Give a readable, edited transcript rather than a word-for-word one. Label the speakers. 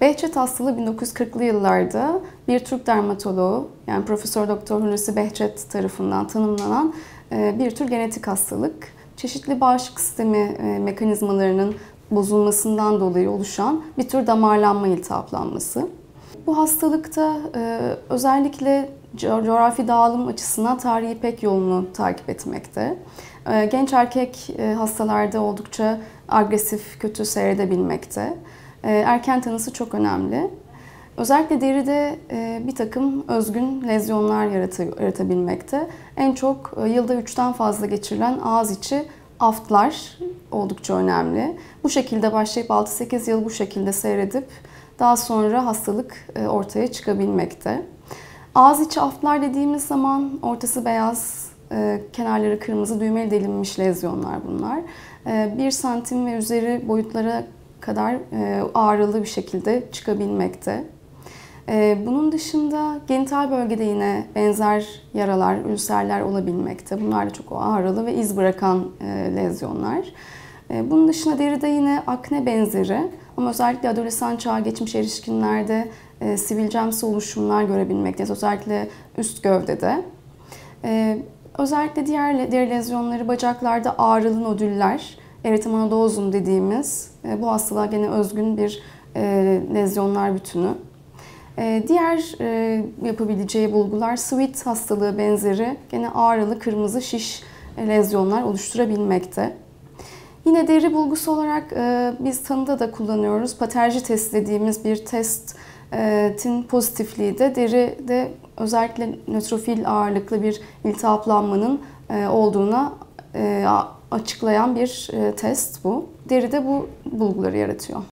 Speaker 1: Behçet hastalığı 1940'lı yıllarda bir Türk dermatoloğu, yani Profesör Doktor Hulusi Behçet tarafından tanımlanan bir tür genetik hastalık. Çeşitli bağışıklık sistemi mekanizmalarının bozulmasından dolayı oluşan bir tür damarlanma iltihaplanması. Bu hastalıkta özellikle coğrafi dağılım açısından tarihi İpek yolunu takip etmekte. Genç erkek hastalarda oldukça agresif, kötü seyredebilmekte. Erken tanısı çok önemli. Özellikle deride bir takım özgün lezyonlar yaratabilmekte. En çok yılda 3'ten fazla geçirilen ağız içi aftlar oldukça önemli. Bu şekilde başlayıp 6-8 yıl bu şekilde seyredip daha sonra hastalık ortaya çıkabilmekte. Ağız içi aftlar dediğimiz zaman ortası beyaz, kenarları kırmızı düğmeli delinmiş lezyonlar bunlar. 1 santim ve üzeri boyutlara kadar ağrılı bir şekilde çıkabilmekte. Bunun dışında genital bölgede yine benzer yaralar, ülserler olabilmekte. Bunlar da çok ağrılı ve iz bırakan lezyonlar. Bunun dışında deride yine akne benzeri ama özellikle adolesan çağa geçmiş erişkinlerde sivilcemsi oluşumlar görebilmekteyiz. Özellikle üst gövdede. Özellikle diğer deri lezyonları bacaklarda ağrılı nodüller, erythema nodosum dediğimiz bu hastalığa gene özgün bir lezyonlar bütünü. Diğer yapabileceği bulgular Sweet hastalığı benzeri gene ağrılı kırmızı şiş lezyonlar oluşturabilmekte. Yine deri bulgusu olarak biz tanıda da kullanıyoruz. Paterji testi dediğimiz bir testin pozitifliği de deride özellikle nötrofil ağırlıklı bir iltihaplanmanın olduğuna açıklayan bir test bu. Deride bu bulguları yaratıyor.